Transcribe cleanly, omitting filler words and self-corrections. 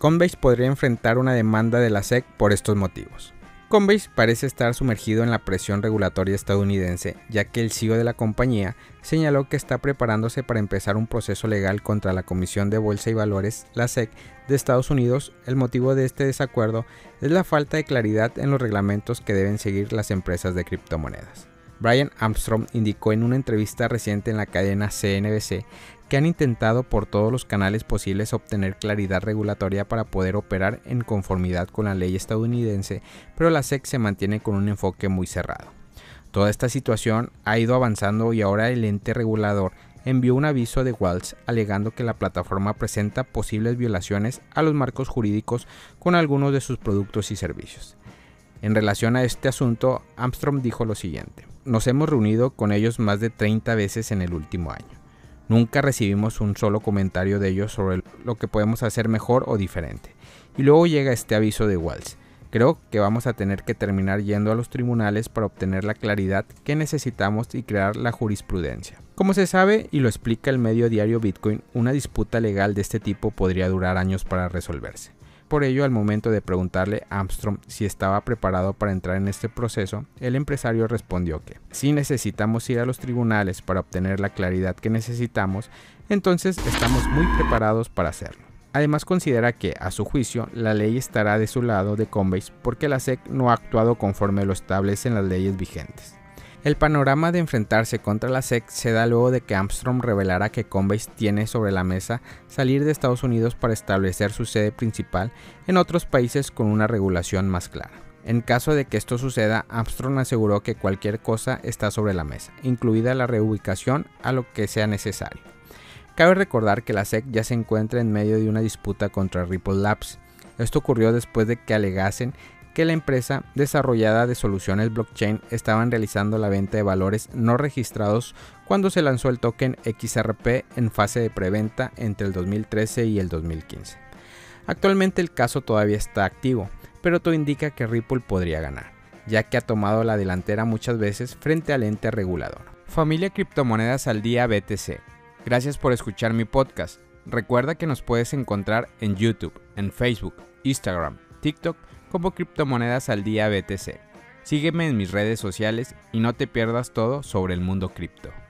Coinbase podría enfrentar una demanda de la SEC por estos motivos. Coinbase parece estar sumergido en la presión regulatoria estadounidense, ya que el CEO de la compañía señaló que está preparándose para empezar un proceso legal contra la Comisión de Bolsa y Valores, la SEC, de Estados Unidos. El motivo de este desacuerdo es la falta de claridad en los reglamentos que deben seguir las empresas de criptomonedas. Brian Armstrong indicó en una entrevista reciente en la cadena CNBC que han intentado por todos los canales posibles obtener claridad regulatoria para poder operar en conformidad con la ley estadounidense, pero la SEC se mantiene con un enfoque muy cerrado. Toda esta situación ha ido avanzando y ahora el ente regulador envió un aviso de Waltz alegando que la plataforma presenta posibles violaciones a los marcos jurídicos con algunos de sus productos y servicios. En relación a este asunto, Armstrong dijo lo siguiente: "Nos hemos reunido con ellos más de 30 veces en el último año. Nunca recibimos un solo comentario de ellos sobre lo que podemos hacer mejor o diferente. Y luego llega este aviso de Waltz. Creo que vamos a tener que terminar yendo a los tribunales para obtener la claridad que necesitamos y crear la jurisprudencia". Como se sabe y lo explica el medio diario Bitcoin, una disputa legal de este tipo podría durar años para resolverse. Por ello, al momento de preguntarle a Armstrong si estaba preparado para entrar en este proceso, el empresario respondió que si necesitamos ir a los tribunales para obtener la claridad que necesitamos, entonces estamos muy preparados para hacerlo. Además, considera que, a su juicio, la ley estará de su lado de Coinbase porque la SEC no ha actuado conforme lo establecen las leyes vigentes. El panorama de enfrentarse contra la SEC se da luego de que Armstrong revelara que Coinbase tiene sobre la mesa salir de Estados Unidos para establecer su sede principal en otros países con una regulación más clara. En caso de que esto suceda, Armstrong aseguró que cualquier cosa está sobre la mesa, incluida la reubicación a lo que sea necesario. Cabe recordar que la SEC ya se encuentra en medio de una disputa contra Ripple Labs. Esto ocurrió después de que alegasen que la empresa desarrollada de soluciones blockchain estaban realizando la venta de valores no registrados cuando se lanzó el token XRP en fase de preventa entre el 2013 y el 2015. Actualmente el caso todavía está activo, pero todo indica que Ripple podría ganar, ya que ha tomado la delantera muchas veces frente al ente regulador. Familia Criptomonedas al Día BTC. Gracias por escuchar mi podcast. Recuerda que nos puedes encontrar en YouTube, en Facebook, Instagram, TikTok como Criptomonedas al Día BTC. Sígueme en mis redes sociales y no te pierdas todo sobre el mundo cripto.